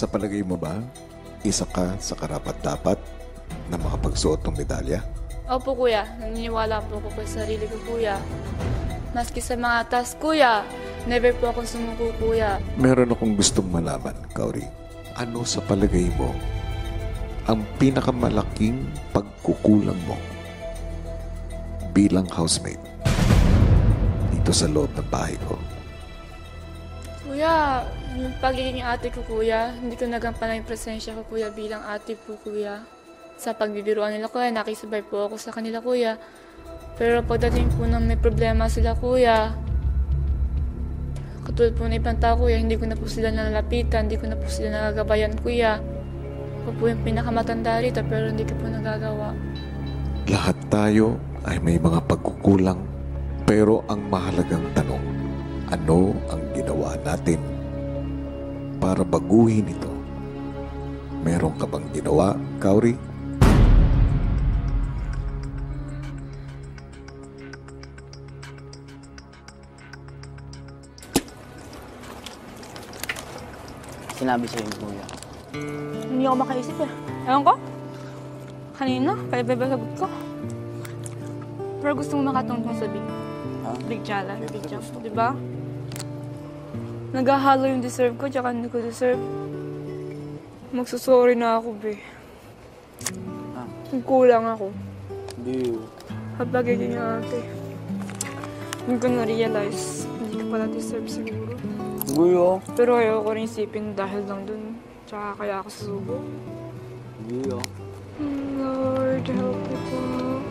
Sa palagay mo ba, isa ka sa karapat-dapat na makapagsuot ng medalya? Opo, kuya. Naniniwala po ako sa sarili ko, kuya. Maski sa mga task, kuya, never po akong sumuko, kuya. Meron akong gustong malaman, Kaori. Ano sa palagay mo ang pinakamalaking pagkukulang mo bilang housemate dito sa loob ng bahay ko? Kuya, yung pagiging ate ko, kuya, hindi ko nagampanan yung presensya ko, kuya, bilang ate po, kuya. Sa pagbibiruan nila, kuya, nakisabay po ako sa kanila, kuya. Pero pagdating po nang may problema sila, kuya, katulad po ng ibang tao, kuya, hindi ko na po sila nalalapitan, hindi ko na po sila nagagabayan, kuya. Ako po yung pinakamatanda rito, pero hindi ko po nagagawa. Lahat tayo ay may mga pagkukulang, pero ang mahalagang tanong, ano ang ginawa natin para baguhin ito? Meron ka bang ginawa, Kaori? Sinabi sa'yo yung kuya. Hindi ako makaisip eh. Ewan ko. Kanina, kaya sagot ko. Pero gusto mo makatungtong sa big challenge. Big jump, di ba? Naghahalo yung deserve ko, tsaka hindi ko deserve. Magsusorry na ako, be. Kulang ako. Hindi. Kapag yung ate. Hindi ko na-realize, hindi ko pala deserve siguro. Kuya. Pero ayoko rin isipin dahil lang dun. Tsaka kaya ako susubo. Kuya. Lord, help me po.